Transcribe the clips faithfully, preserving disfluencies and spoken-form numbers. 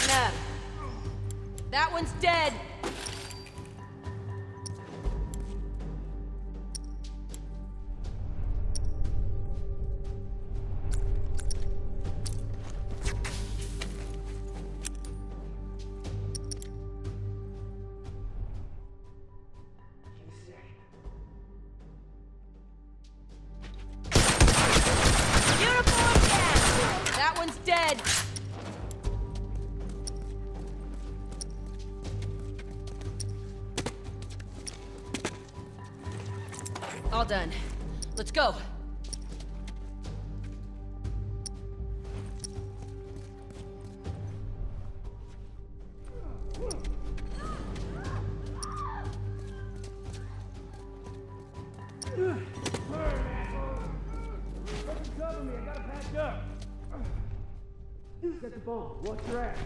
getting up. That one's dead. Dead. All done. Let's go. Cover me, I gotta patch up. Get the ball. Watch your ass.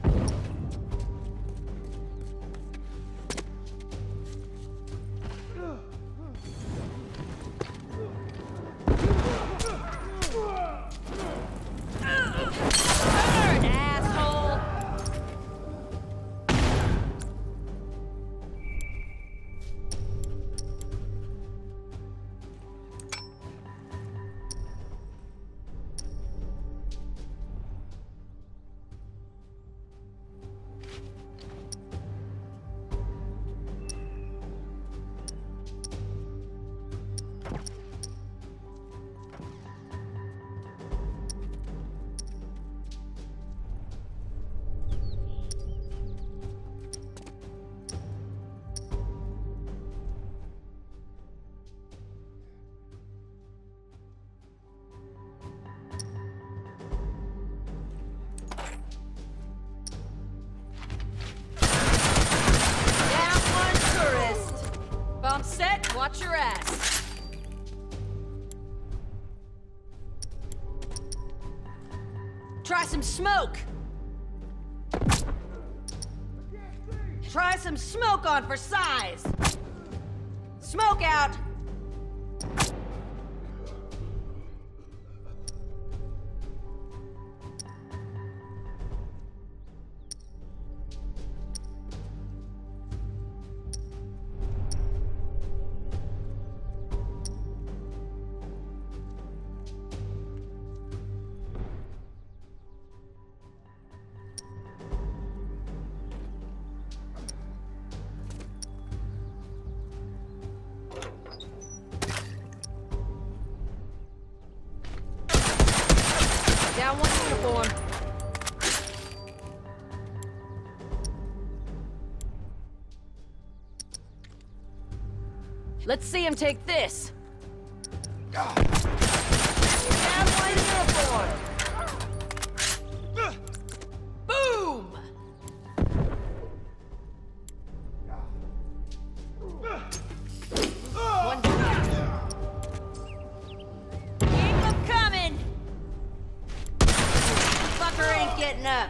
Burn, asshole! Set, watch your ass. Try some smoke. Try some smoke on for size. Smoke out. Down one uniform. Let's see him take this. Down one uniform. Boom! One down. Keep him coming! Fucker ain't getting up.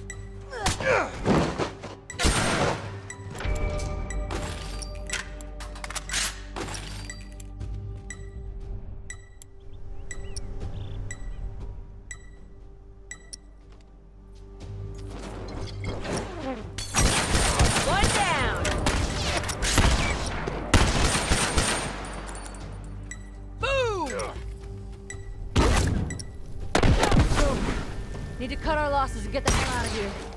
One down. Boom! Need to cut our losses and get the hell out of here.